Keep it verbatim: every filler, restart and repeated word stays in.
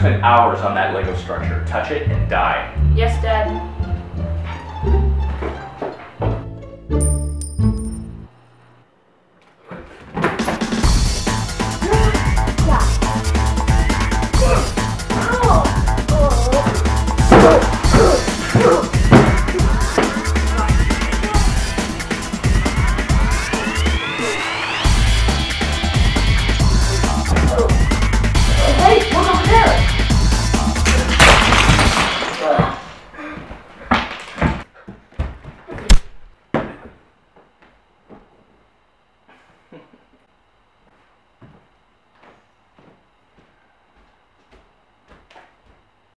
spent hours on that Lego structure. Touch it and die. Yes, Dad.